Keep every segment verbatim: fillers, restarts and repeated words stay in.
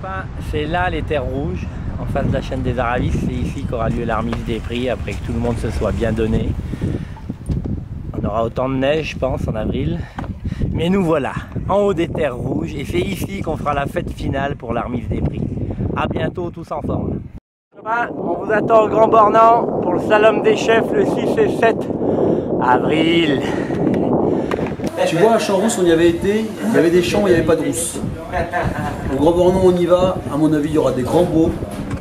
C'est là les terres rouges, en face de la chaîne des Aravis. C'est ici qu'aura lieu la remise des prix après que tout le monde se soit bien donné. On aura autant de neige, je pense, en avril. Mais nous voilà, en haut des terres rouges, et c'est ici qu'on fera la fête finale pour la remise des prix. A bientôt, tous en forme. On vous attend au Grand Bornand pour le Slalom des chefs le six et sept avril. Tu vois, à Champs-Rousse, on y avait été, il y avait des champs où il n'y avait pas de rousse. Au Grand Bornand, on y va, à mon avis, il y aura des grands beaux.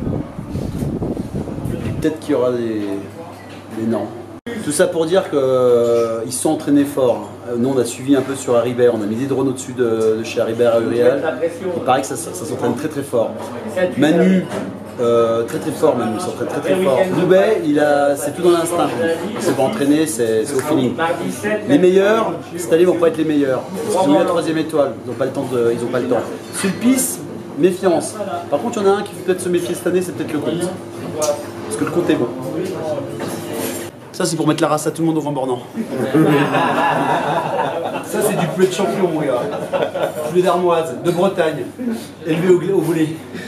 Et peut-être qu'il y aura des, des nains. Tout ça pour dire qu'ils euh, se sont entraînés fort. Nous, on a suivi un peu sur Haribert, on a mis des drones au-dessus de, de chez Haribert à Uriel. Il paraît que ça, ça, ça s'entraîne très très fort. Manu, euh, très très fort, Manu, il s'entraîne très très fort. Loubet, c'est tout dans l'instinct. Il s'est pas entraîné, c'est au feeling. Les meilleurs, cette année, vont pas être les meilleurs. Parce qu'ils ont eu la troisième étoile, ils n'ont pas le temps. De, ils ont pas le temps. Sulpice, méfiance. Par contre, il y en a un qui peut peut-être se méfier cette année, c'est peut-être le compte. Parce que le compte est bon. Ça, c'est pour mettre la race à tout le monde au Grand Bornand. Ça, c'est du poulet de champion, mon gars. Poulet d'armoise, de Bretagne, élevé au, au volet.